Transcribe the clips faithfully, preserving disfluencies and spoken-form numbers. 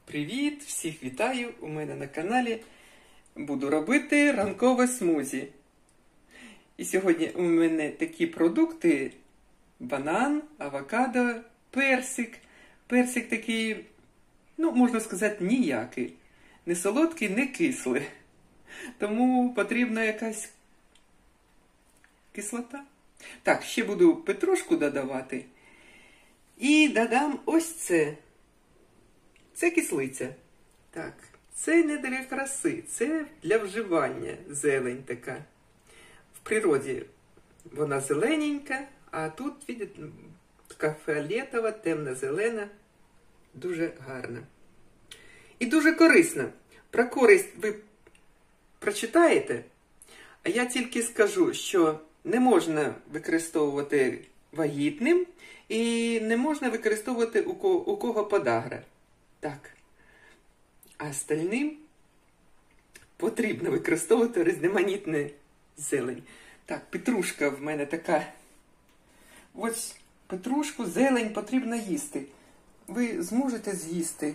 Привіт! Всіх вітаю! У мене на каналі буду робити ранкове смузі. І сьогодні у мене такі продукти: банан, авокадо, персик. Персик такий, ну, можна сказати, ніякий. Не солодкий, не кислий. Тому потрібна якась кислота. Так, ще буду петрушку додавати. І додам ось це. Це кислиця. Так, це не для краси, це для вживання зелень така. В природі вона зелененька, а тут, бачите, така фіолетова, темно-зелена, дуже гарна. І дуже корисна. Про користь ви прочитаєте, а я тільки скажу, що не можна використовувати вагітним і не можна використовувати у кого, у кого подагра. Так. А остальним потрібно використовувати різноманітну зелень. Так, петрушка в мене така. Ось петрушку, зелень потрібно їсти. Ви зможете з'їсти.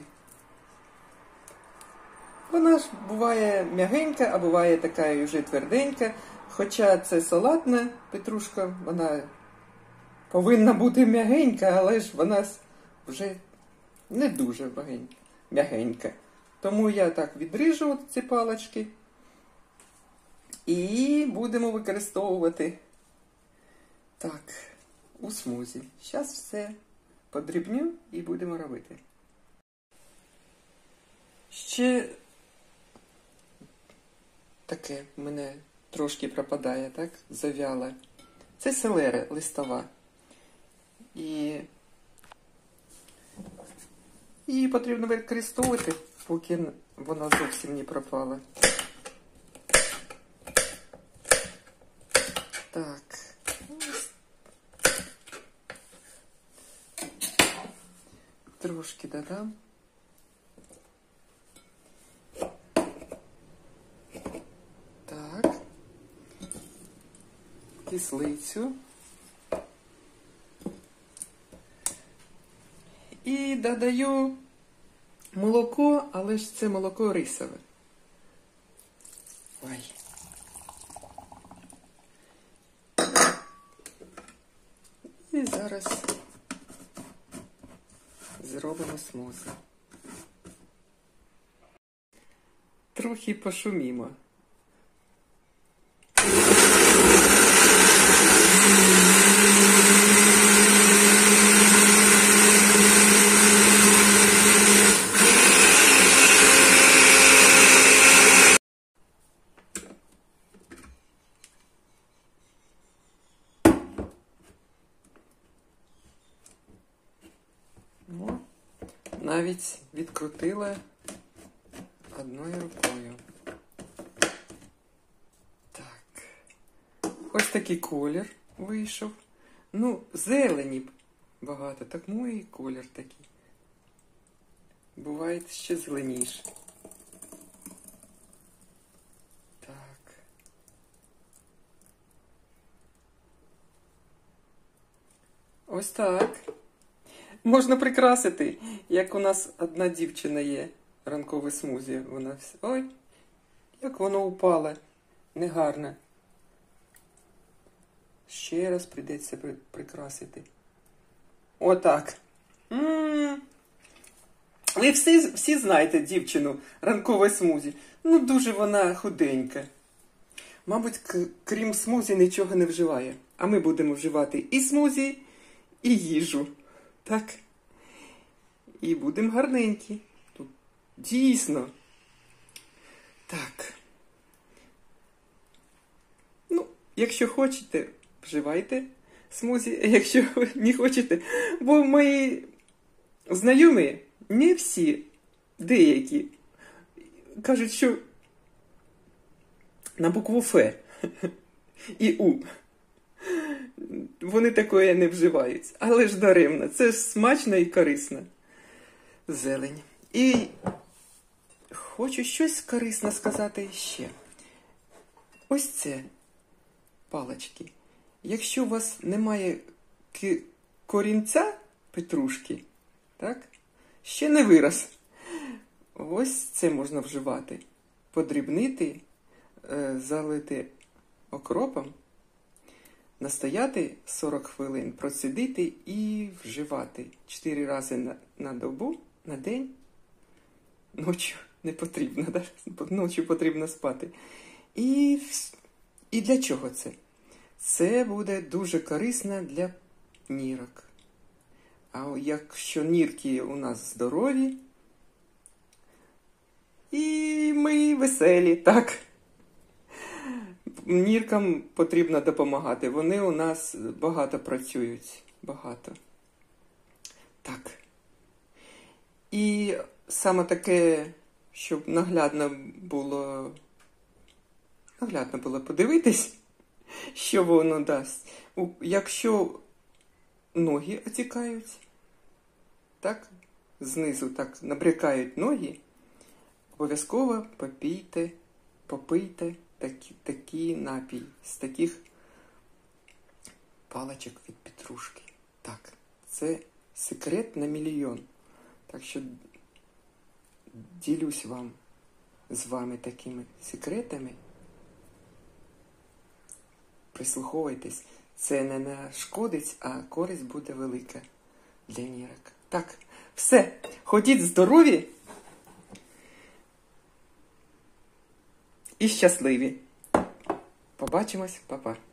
Вона ж буває м'ягенька, а буває така вже тверденька. Хоча це салатна петрушка, вона повинна бути м'ягенька, але ж вона вже не дуже м'ягенька. Тому я так відріжу ці палочки. І будемо використовувати так, у смузі. Зараз все подрібню і будемо робити. Ще таке в мене трошки пропадає, так, зав'яла. Це селера листова. І Її потрібно використовувати, поки вона зовсім не пропала. Так. Трошки додам. Так. Кислицю. І додаю молоко, але ж це молоко рисове. Ой. І зараз зробимо смузі. Трохи пошумімо. Навіть відкрутила одною рукою. Так. Ось такий колір вийшов. Ну, зелені багато, так мій колір такий. Буває ще зеленіше. Так. Ось так. Можна прикрасити, як у нас одна дівчина є, ранкове смузі. Вона вся... Ой, як воно упало. Негарно. Ще раз прийдеться прикрасити. Отак. М-м-м. Ви всі, всі знаєте дівчину ранкове смузі. Ну, дуже вона худенька. Мабуть, крім смузі нічого не вживає. А ми будемо вживати і смузі, і їжу. Так. І будемо гарненькі. Тут дійсно. Так. Ну, якщо хочете, вживайте смузі, а якщо не хочете. Бо мої знайомі, не всі, деякі, кажуть, що на букву Ф і У. Вони такої не вживають. Але ж даремно. Це ж смачно і корисно. Зелень. І хочу щось корисне сказати ще. Ось це палички. Якщо у вас немає корінця петрушки, так, ще не вирос. ось це можна вживати. Подрібнити, залити окропом, настояти сорок хвилин, процідити і вживати. чотири рази на, на добу, на день. Ночі не потрібно, да? Ночі потрібно спати. І, і для чого це? Це буде дуже корисно для нірок. А якщо нірки у нас здорові, і ми веселі, так. Ніркам потрібно допомагати. Вони у нас багато працюють. Багато. Так. І саме таке, щоб наглядно було, наглядно було подивитись, що воно дасть. Якщо ноги отікають, так, знизу так набрякають ноги, обов'язково попійте, попийте такі, такий напій з таких паличок від петрушки. Так, це секрет на мільйон. Так що ділюсь вам з вами такими секретами. Прислуховуйтесь. Це не нашкодить, а користь буде велика для нірок. Так, все. Ходіть здорові і щасливі. Побачимось, па-па.